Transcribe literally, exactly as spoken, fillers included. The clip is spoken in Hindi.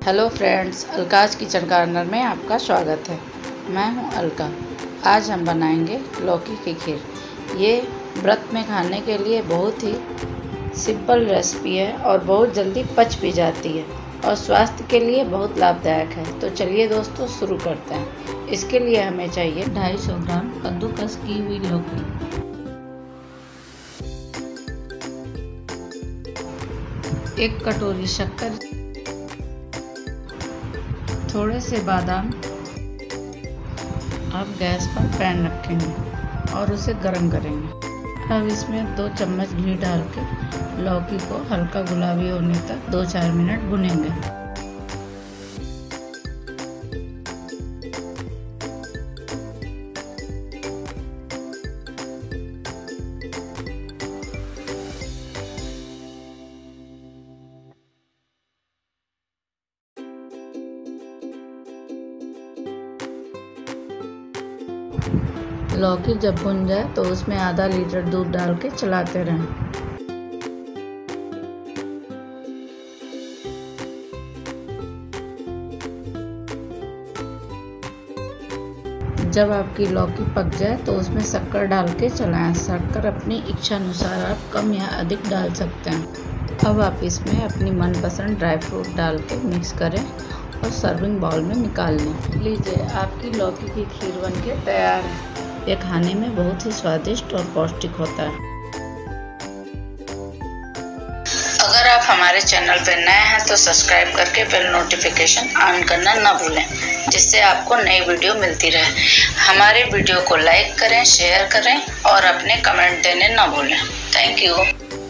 हेलो फ्रेंड्स, अलकाज किचन कॉर्नर में आपका स्वागत है। मैं हूं अलका। आज हम बनाएंगे लौकी की खीर। ये व्रत में खाने के लिए बहुत ही सिंपल रेसिपी है और बहुत जल्दी पच भी जाती है और स्वास्थ्य के लिए बहुत लाभदायक है। तो चलिए दोस्तों शुरू करते हैं। इसके लिए हमें चाहिए दो सौ पचास ग्राम कद्दूकस की हुई लौकी, एक कटोरी शक्कर, थोड़े से बादाम। अब गैस पर पैन रखेंगे और उसे गर्म करेंगे। अब इसमें दो चम्मच घी डाल के लौकी को हल्का गुलाबी होने तक दो चार मिनट भुनेंगे। लौकी जब भुन जाए तो उसमें आधा लीटर दूध डाल के चलाते रहें। जब आपकी लौकी पक जाए तो उसमें शक्कर डाल के चलाएं। शक्कर अपनी इच्छा अनुसार आप कम या अधिक डाल सकते हैं। अब आप इसमें अपनी मनपसंद ड्राई फ्रूट डाल के मिक्स करें और सर्विंग बाउल में निकाल लें। लीजिए, आपकी लौकी की खीर बनके तैयार है। ये खाने में बहुत ही स्वादिष्ट और पौष्टिक होता है। अगर आप हमारे चैनल पर नए हैं तो सब्सक्राइब करके बेल नोटिफिकेशन ऑन करना ना भूलें, जिससे आपको नई वीडियो मिलती रहे। हमारे वीडियो को लाइक करें, शेयर करें और अपने कमेंट देने ना भूलें। Thank you.